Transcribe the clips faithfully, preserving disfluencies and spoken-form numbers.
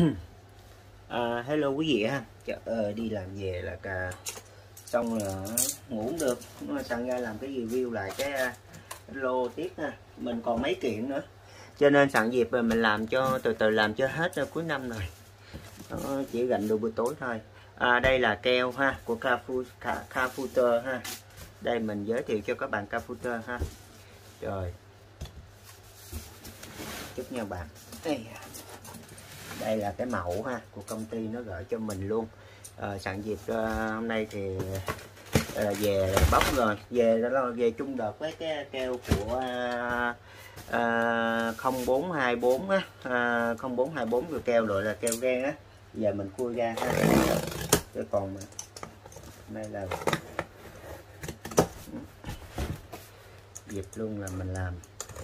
À, hello quý vị ha. Chợ, ờ, đi làm về là cả xong là ngủ không được, nó sẵn ra làm cái review lại cái, cái lô tiếp ha. Mình còn mấy kiện nữa cho nên sẵn dịp rồi mình làm cho từ từ làm cho hết rồi, cuối năm rồi. Đó, chỉ gạnh đồ buổi tối thôi. À, đây là keo ha của Cafuter ha. Đây mình giới thiệu cho các bạn Cafuter ha. Rồi chúc nha bạn. Đây, đây là cái mẫu ha của công ty nó gửi cho mình luôn. À, sẵn dịp uh, hôm nay thì uh, về bóc rồi, về đó về chung đợt với cái keo của uh, uh, không bốn hai bốn á, uh, không bốn hai bốn rồi keo rồi là keo gan á. Giờ mình khui ra ha. Cái còn đây là dịp luôn là mình làm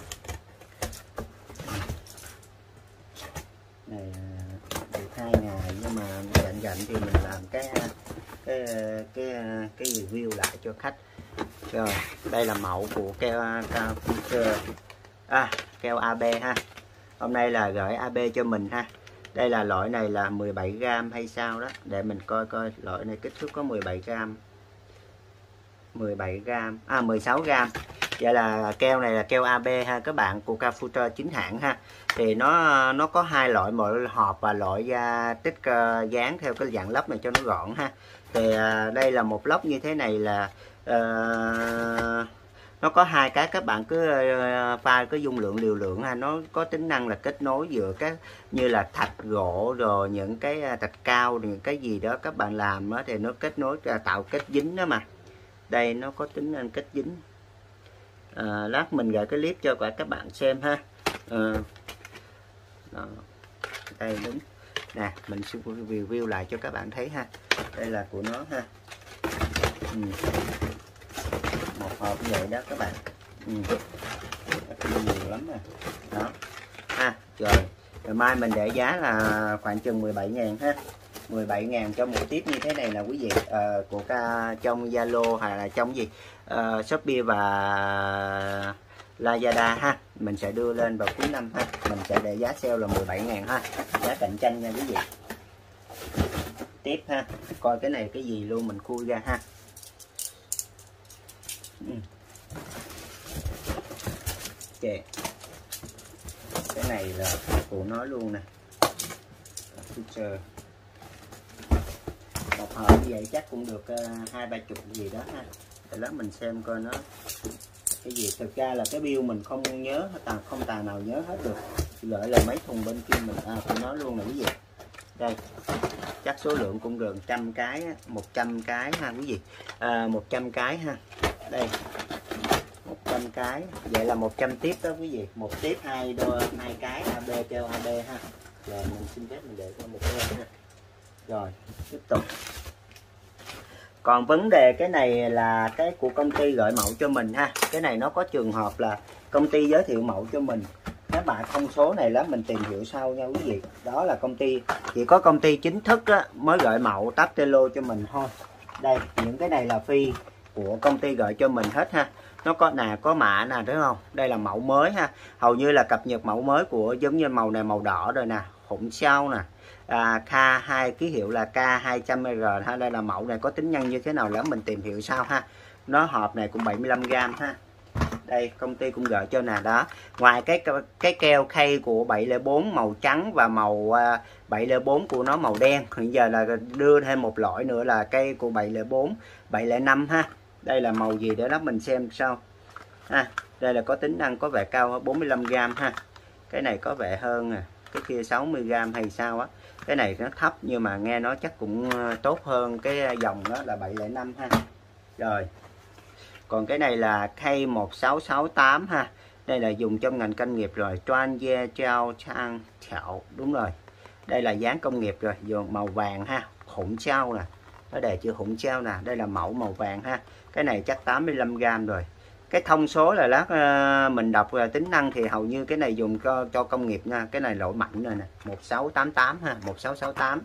này được hai ngày, nhưng mà rảnh rảnh thì mình làm cái cái cái cái review lại cho khách. Rồi đây là mẫu của keo Cafuter, à, keo a bê ha. Hôm nay là gửi a bê cho mình ha. Đây là loại này là mười bảy gam hay sao đó, để mình coi coi loại này kích thước có mười bảy gam, mười bảy gam, à mười sáu gam. Vậy là keo này là keo a bê ha các bạn, của Cafuter chính hãng ha. Thì nó nó có hai loại, một hộp và loại uh, tích uh, dán theo cái dạng lốc này cho nó gọn ha. Thì uh, đây là một lốc như thế này là uh, nó có hai cái, các bạn cứ uh, pha cái dung lượng liều lượng ha. Nó có tính năng là kết nối giữa các như là thạch gỗ rồi những cái uh, thạch cao, những cái gì đó các bạn làm đó, thì nó kết nối uh, tạo kết dính đó mà. Đây nó có tính năng kết dính. À, lát mình gửi cái clip cho các bạn xem ha. À, đó. Đây đúng nè, mình sẽ review lại cho các bạn thấy ha. Đây là của nó ha. Ừ. Một hộp như vậy đó các bạn. Ừ. Nhiều lắm nè. Đó ha. Rồi. Rồi mai mình để giá là khoảng chừng mười bảy ngàn ha. mười bảy ngàn cho một tiếp như thế này là quý vị, à, của ca trong Zalo hay là trong gì à, Shopee và Lazada ha. Mình sẽ đưa lên vào cuối năm ha. Mình sẽ để giá sale là mười bảy ngàn ha, giá cạnh tranh nha quý vị. Tiếp ha, coi cái này cái gì luôn mình khui ra ha. Ừ. Okay. Cái này là của nó luôn nè. Future. Một hộp như vậy chắc cũng được hai ba chục gì đó ha. Để đó mình xem coi nó cái gì. Thực ra là cái bill mình không nhớ, tàng không tàng nào nhớ hết được. Gửi là mấy thùng bên kia mình à của nó luôn là quý vị. Đây chắc số lượng cũng gần trăm cái, một trăm cái ha quý vị. À, một trăm cái ha. Đây một trăm cái, vậy là một trăm tiếp đó quý vị. Một tiếp hai đôi hai cái a bê keo a bê ha. Rồi mình xin phép mình để qua một bên ha. Rồi tiếp tục. Còn vấn đề cái này là cái của công ty gửi mẫu cho mình ha. Cái này nó có trường hợp là công ty giới thiệu mẫu cho mình. Các bạn thông số này lá mình tìm hiểu sau nha quý vị. Đó là công ty, chỉ có công ty chính thức á, mới gửi mẫu tắp telo cho mình thôi. Đây những cái này là phi của công ty gửi cho mình hết ha. Nó có nè, có mã nè, đúng không? Đây là mẫu mới ha. Hầu như là cập nhật mẫu mới của, giống như màu này màu đỏ rồi nè, hỗn sao nè. À, K hai ký hiệu là K hai trăm R ha. Đây là mẫu này có tính năng như thế nào đó mình tìm hiểu sau ha. Nó hộp này cũng bảy mươi lăm gam ha. Đây công ty cũng gửi cho nè đó. Ngoài cái cái keo khay của bảy không bốn màu trắng và màu uh, bảy không bốn của nó màu đen, hiện giờ là đưa thêm một loại nữa là cây của bảy không bốn, bảy không năm ha. Đây là màu gì để đó mình xem sau ha. Đây là có tính năng có vẻ cao bốn mươi lăm gam ha. Cái này có vẻ hơn nè, cái kia sáu mươi gam hay sao á. Cái này nó thấp nhưng mà nghe nói chắc cũng tốt hơn cái dòng đó là bảy không năm ha. Rồi còn cái này là K một sáu sáu tám ha. Đây là dùng trong ngành công nghiệp rồi. Toan Ye Chao Chang Chảo, đúng rồi. Đây là dán công nghiệp rồi, dùng màu vàng ha, hỗn trao nè. Nó đề chữ hỗn trao nè, đây là mẫu màu vàng ha. Cái này chắc tám mươi lăm gam rồi. Cái thông số là lát uh, mình đọc uh, tính năng thì hầu như cái này dùng cho cho công nghiệp nha. Cái này loại mạnh rồi nè, một sáu tám tám ha, một sáu sáu tám.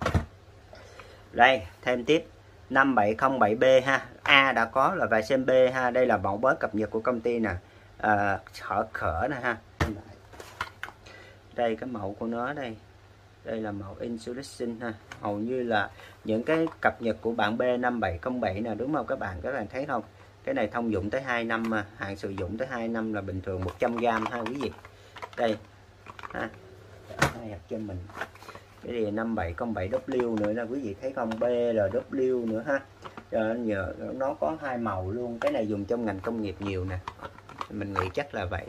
Đây, thêm tiếp năm bảy không bảy B ha. A đã có là và xem B ha. Đây là mẫu mới cập nhật của công ty nè. À, khở khở nè ha. Đây cái mẫu của nó đây. Đây là mẫu Insulation ha. Hầu như là những cái cập nhật của bản B năm bảy không bảy nè, đúng không các bạn? Các bạn thấy không? Cái này thông dụng tới hai năm mà, hạn sử dụng tới hai năm là bình thường một trăm gam ha quý vị. Đây ha. Hai hạt cho mình. Cái này năm bảy không bảy W nữa nè quý vị thấy không? B là W nữa ha. Cho nên nhờ nó có hai màu luôn. Cái này dùng trong ngành công nghiệp nhiều nè. Mình nghĩ chắc là vậy.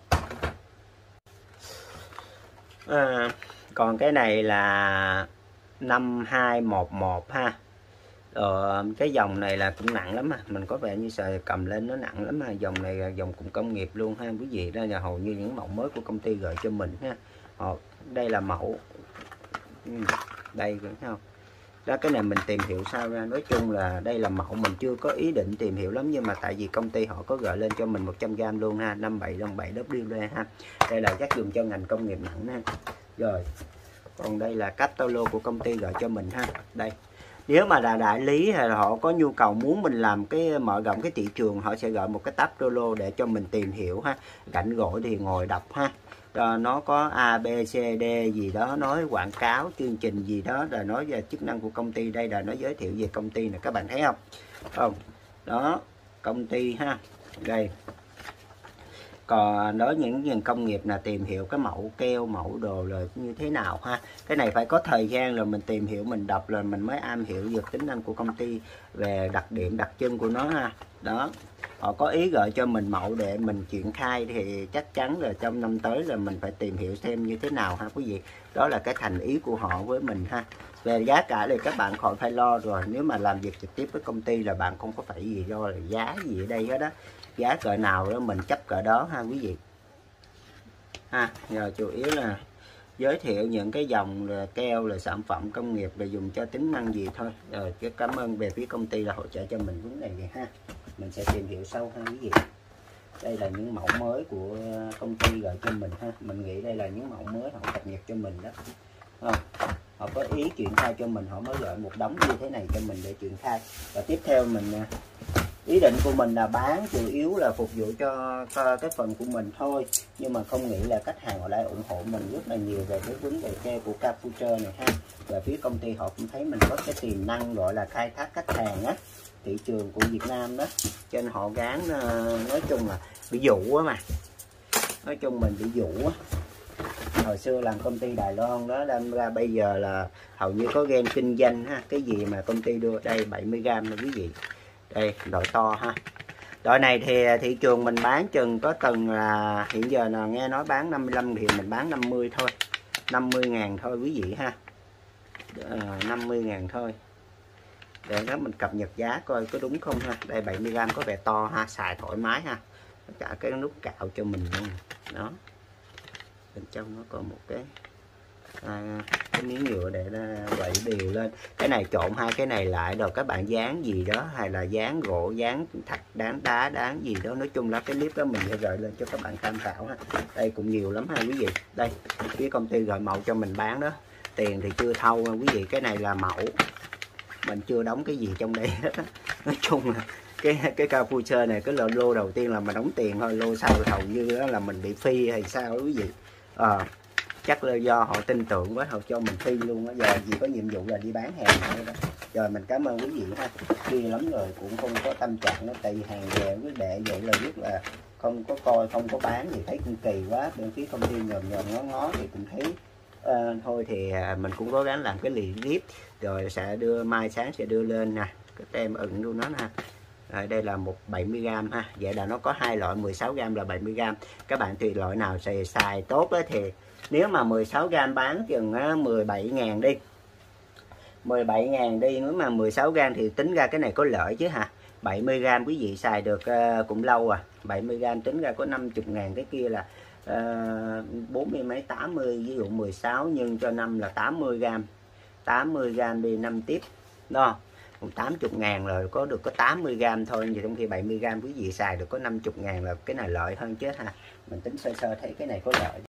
À, còn cái này là năm hai một một ha. Ờ, cái dòng này là cũng nặng lắm à. Mình có vẻ như sờ cầm lên nó nặng lắm à. Dòng này là dòng cũng công nghiệp luôn ha quý vị. Đó là hầu như những mẫu mới của công ty gửi cho mình ha. Ờ, đây là mẫu đây thấy không? Đó, cái này mình tìm hiểu sao ra. Nói chung là đây là mẫu mình chưa có ý định tìm hiểu lắm, nhưng mà tại vì công ty họ có gửi lên cho mình một trăm gam luôn ha. Năm bảy không bảy W đây ha. Đây là chắc dùng cho ngành công nghiệp nặng ha. Rồi còn đây là catalog của công ty gửi cho mình ha. Đây, nếu mà là đại lý hay là họ có nhu cầu muốn mình làm cái mở rộng cái thị trường, họ sẽ gọi một cái tab catalog để cho mình tìm hiểu ha. Rảnh rỗi thì ngồi đọc ha. Rồi nó có A B C D gì đó, nói quảng cáo chương trình gì đó, rồi nói về chức năng của công ty. Đây là nó giới thiệu về công ty này, các bạn thấy không? Không đó, công ty ha. Đây, còn đối những ngành công nghiệp là tìm hiểu cái mẫu keo, mẫu đồ là như thế nào ha. Cái này phải có thời gian rồi mình tìm hiểu, mình đọc rồi mình mới am hiểu được tính năng của công ty, về đặc điểm đặc trưng của nó ha. Đó, họ có ý gửi cho mình mẫu để mình triển khai thì chắc chắn là trong năm tới là mình phải tìm hiểu xem như thế nào ha quý vị. Đó là cái thành ý của họ với mình ha. Về giá cả thì các bạn khỏi phải lo rồi. Nếu mà làm việc trực tiếp với công ty là bạn không có phải gì do là giá gì ở đây hết đó. Giá cỡ nào đó mình chấp cỡ đó ha quý vị ha. Giờ chủ yếu là giới thiệu những cái dòng là keo là sản phẩm công nghiệp là dùng cho tính năng gì thôi. Rồi cái cảm ơn về phía công ty là hỗ trợ cho mình vấn đề này ha. Mình sẽ tìm hiểu sâu ha quý vị. Đây là những mẫu mới của công ty gửi cho mình ha. Mình nghĩ đây là những mẫu mới họ cập nhật cho mình đó. Không, họ có ý triển khai cho mình, họ mới gửi một đống như thế này cho mình để triển khai. Và tiếp theo mình, ý định của mình là bán chủ yếu là phục vụ cho, cho cái phần của mình thôi, nhưng mà không nghĩ là khách hàng họ lại ủng hộ mình rất là nhiều về cái vấn đề keo của Capucher này ha. Và phía công ty họ cũng thấy mình có cái tiềm năng gọi là khai thác khách hàng á, thị trường của Việt Nam đó, cho nên họ gán, nói chung là bị dụ á mà, nói chung mình bị dụ á. Hồi xưa làm công ty Đài Loan đó, đâm ra bây giờ là hầu như có game kinh doanh ha. Cái gì mà công ty đưa đây bảy mươi gam nha quý vị. Đây loại to ha. Loại này thì thị trường mình bán chừng có từng là hiện giờ là nghe nói bán năm mươi lăm thì mình bán năm mươi thôi, năm mươi ngàn thôi quý vị ha. À, năm mươi ngàn thôi. Để đó mình cập nhật giá coi có đúng không ha. Đây bảy mươi gam có vẻ to ha, xài thoải mái ha. Cả cái nút cạo cho mình luôn. Đó, bên trong nó còn một cái à, cái miếng nhựa để nó quậy đều lên. Cái này trộn hai cái này lại rồi các bạn dán gì đó, hay là dán gỗ, dán thạch, đán đá, đán gì đó. Nói chung là cái clip đó mình sẽ gửi lên cho các bạn tham khảo ha. Đây cũng nhiều lắm ha quý vị. Đây phía công ty gọi mẫu cho mình bán đó, tiền thì chưa thâu quý vị. Cái này là mẫu, mình chưa đóng cái gì trong đây hết. Nói chung là cái cái Capucher này cái lô, lô đầu tiên là mình đóng tiền thôi, lô sau hầu như đó là mình bị phi hay sao quý vị. À, chắc là do họ tin tưởng quá họ cho mình phi luôn á. Giờ chỉ có nhiệm vụ là đi bán hàng thôi đó. Rồi mình cảm ơn quý vị ha. Phi lắm rồi cũng không có tâm trạng nó, tại vì hàng về cứ để vậy là rất là không có coi, không có bán thì thấy cũng kỳ quá. Bên phía công ty nhòm nhòm ngó ngó thì cũng thấy uh, thôi thì uh, mình cũng cố gắng làm cái lì clip rồi sẽ đưa, mai sáng sẽ đưa lên nè, cái tem ửng luôn nó nè. Rồi, đây là một bảy mươi gam ha. Vậy là nó có hai loại, mười sáu gam là bảy mươi gam. Các bạn tùy loại nào xài, xài tốt đó thì nếu mà mười sáu gam bán chừng mười bảy ngàn đi, mười bảy ngàn đi. Nếu mà mười sáu gam thì tính ra cái này có lợi chứ hả. Bảy mươi gam quý vị xài được uh, cũng lâu à. Bảy mươi gam tính ra có năm mươi ngàn, cái kia là bốn mươi mấy, tám mươi. Ví dụ mười sáu nhân cho năm là tám mươi gam, tám mươi gam đi năm tiếp đó, cũng tám mươi ngàn rồi, có được có tám mươi gam thôi. Vì trong khi bảy mươi gam quý vị xài được có năm mươi ngàn là cái này lợi hơn chứ ha. Mình tính sơ sơ thấy cái này có lợi.